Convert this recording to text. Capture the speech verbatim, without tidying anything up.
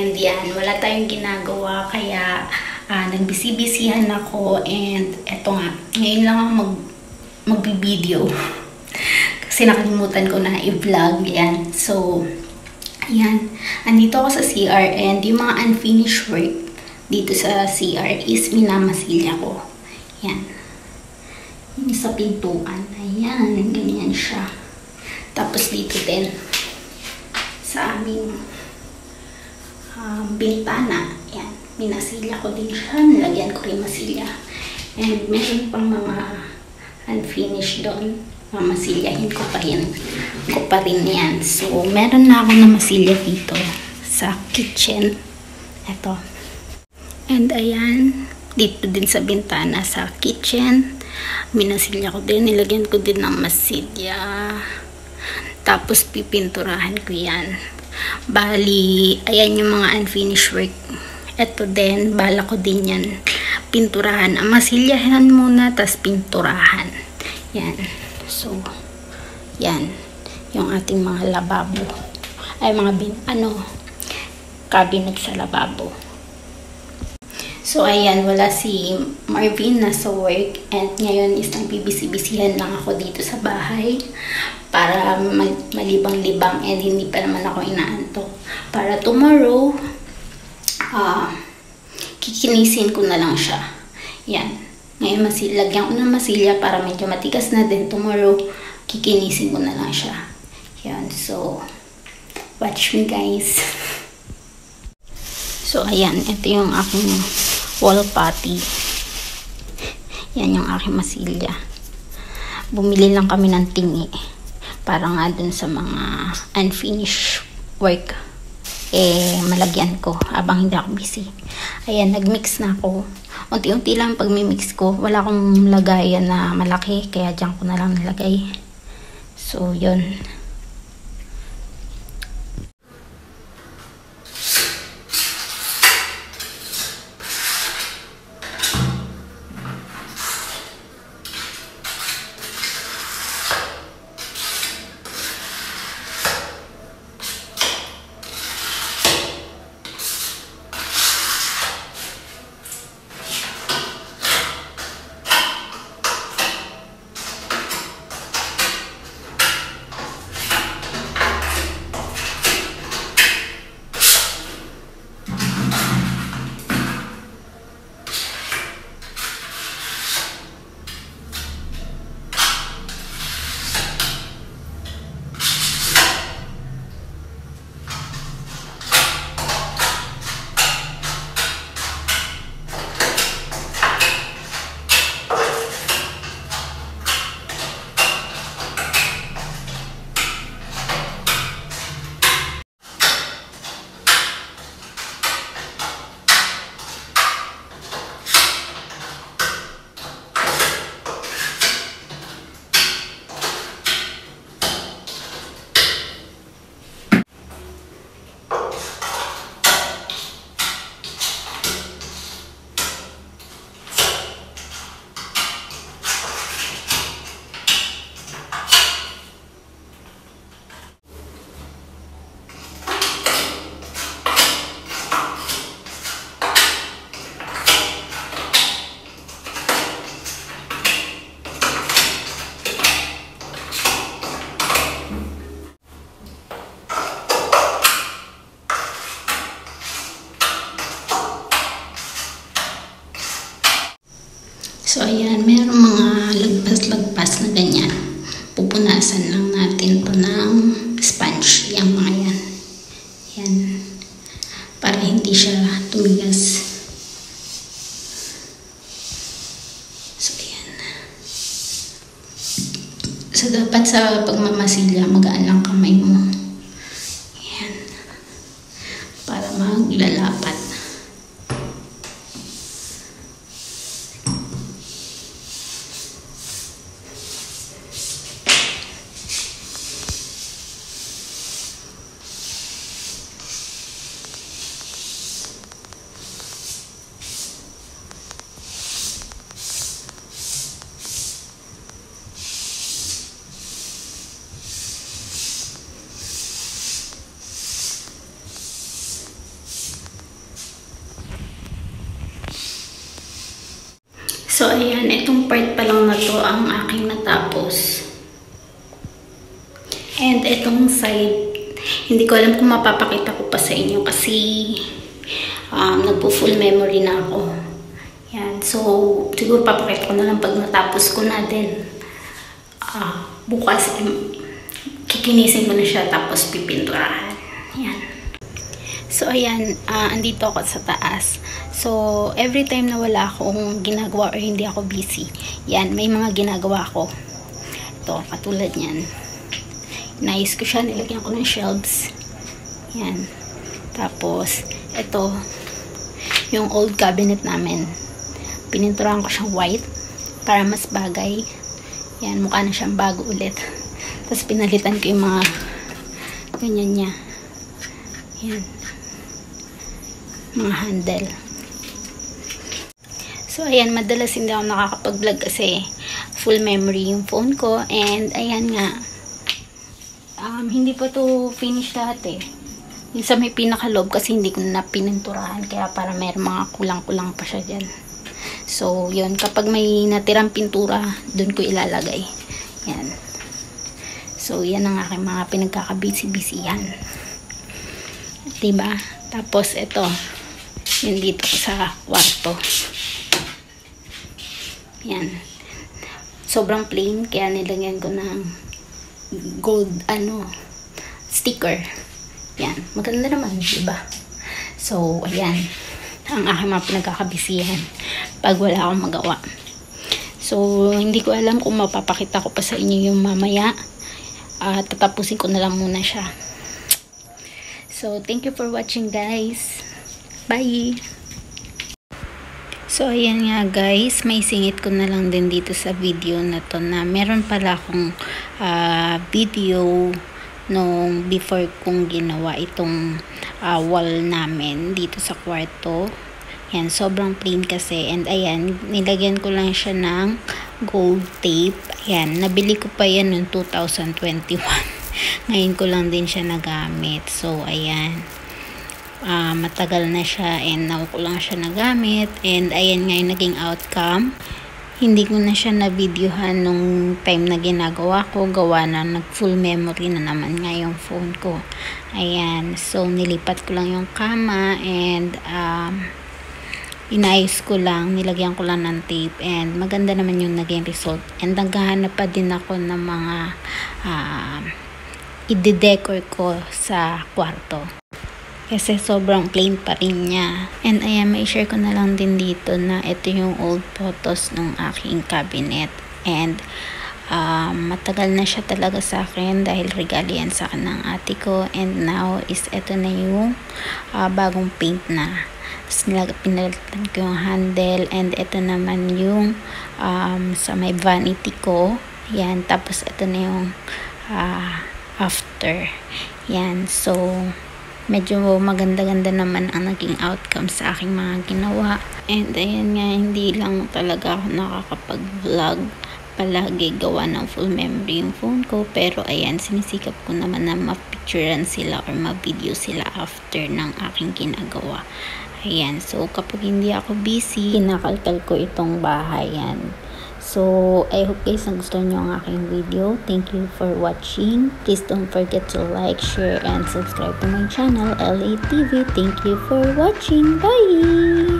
And yan, wala tayong ginagawa kaya uh, nagbisi-bisihan ako and eto nga, ngayon lang ako mag magbi-video kasi nakalimutan ko na i-vlog yan. So, yan. Andito ako sa C R and yung mga unfinished work dito sa C R is minamasilya ko. Yan. Yung sa pintuan. Ayan, ganyan siya. Tapos dito din sa aming um, bintana. Yan. Minasilya ko din siya. Nilagyan ko rin masilya. And meron pang mga unfinished doon. Mamasilyahin ko pa rin. Ko pa rin yan. So, meron na ako na masilya dito sa kitchen. Ito. And ayan, dito din sa bintana sa kitchen. Minasilya ko din. Nilagyan ko din ng masilya. Tapos pipinturahan ko yan. Bali, ayan yung mga unfinished work. Ito din, bala ko din yan. Pinturahan. Masilyahan muna, tas pinturahan. Yan. So, yan. Yung ating mga lababo. Ay, mga bin, ano, cabinet sa lababo. So, ayan, wala si Marvin na sa work. And ngayon is nagbibisi-bisihan lang ako dito sa bahay. Para malibang-libang and hindi pa naman ako inaantok. Para tomorrow, ah, uh, kikinisin ko na lang siya. Yan. Ngayon, lagyan ko ng masilya para medyo matigas na din. Tomorrow, kikinisin ko na lang siya. Yan. So, watch me guys. So, ayan. Ito yung aking wall putty. Yan yung aking masilya. Bumili lang kami ng tingi. Para nga dun sa mga unfinished work. Eh, malagyan ko habang hindi ako busy. Ayan, nagmix na ako. Unti-unti lang pag may mix ko. Wala akong lagayan na malaki. Kaya dyan ko na lang nilagay. So, yun. So, ayan, mayroong mga lagpas-lagpas na ganyan. Pupunasan lang natin to ng sponge. Yung mga yan. Yan. Para hindi siya tumigas. So, ayan. So, dapat sa pagmamasilya, magaan lang kamay mo. Ayan. Para maglalapat. So, ayan, itong part pa lang na to ang aking natapos. And itong side, hindi ko alam kung mapapakita ko pa sa inyo kasi um, nagpo-full memory na ako. Yan. So, siguro papakita ko na lang pag natapos ko na din. Uh, bukas, um, kikinisin ko na siya tapos pipinturahan. Yan. So, ayan, uh, andito ako sa taas. So, every time na wala akong ginagawa or hindi ako busy, yan, may mga ginagawa ko. Ito, katulad yan. Inayos ko siya, nilagyan ko ng shelves. Yan. Tapos, ito, yung old cabinet namin. Pininturahan ko siyang white para mas bagay. Yan, mukha na siyang bago ulit. Tapos, pinalitan ko yung mga ganyan niya. Yan. Mga handle. So, ayan, madalas hindi ako nakakapag-vlog kasi full memory yung phone ko. And, ayan nga, Um, hindi pa to finish lahat eh. Yung sa may pinakalob kasi hindi ko na pininturahan. Kaya para may mga kulang-kulang pa siya dyan. So, yun. Kapag may natirang pintura, dun ko ilalagay. Yan. So, yan ang aking mga pinagkakabisi-bisihan. Diba? Tapos, ito. Yun dito sa kwarto. Yan. Sobrang plain. Kaya nilagyan ko ng gold, ano, sticker. Yan. Maganda naman, diba? So, ayan. Ang aking mga pinagkakabisihan pag wala akong magawa. So, hindi ko alam kung mapapakita ko pa sa inyo yung mamaya. Uh, tatapusin ko na lang muna siya. So, thank you for watching, guys. Bye! So, ayan nga guys, may singit ko na lang din dito sa video na to na meron pala akong uh, video nung before kong ginawa itong uh, wall namin dito sa kwarto. Yan, sobrang plain kasi. And ayan, nilagyan ko lang siya ng gold tape. Ayan, nabili ko pa yan noong two thousand twenty-one. Ngayon ko lang din siya nagamit. So, ayan. Uh, matagal na siya and now ko lang siya nagamit and ayan nga yung naging outcome. Hindi ko na siya na-videohan nung time na ginagawa ko, gawa na nag full memory na naman nga yung phone ko. Ayan, so nilipat ko lang yung kama and um, inayos ko lang, nilagyan ko lang ng tape and maganda naman yung naging result. And naghahanap pa din ako ng mga uh, i-decor ko sa kwarto. Kasi sobrang plain pa rin niya. And ayan, may share ko na lang din dito na ito yung old photos ng aking cabinet. And um, matagal na siya talaga sa akin dahil regalo yan sa akin ng ate ko. And now is ito na yung uh, bagong paint na. Tapos pinalitan ko yung handle. And ito naman yung um, sa may vanity ko. Yan. Tapos ito na yung uh, after. Yan. So, medyo maganda-ganda naman ang naging outcome sa aking mga ginawa. And ayan nga, hindi lang talaga ako nakakapag-vlog. Palagi gawa ng full memory yung phone ko. Pero ayan, sinisikap ko naman na ma-picturean sila or ma-video sila after ng aking ginagawa. Ayan, so kapag hindi ako busy, kinakalkal ko itong bahay yan. So, I hope guys na gusto nyo ang aking video. Thank you for watching. Please don't forget to like, share, and subscribe to my channel, L A T V. Thank you for watching. Bye!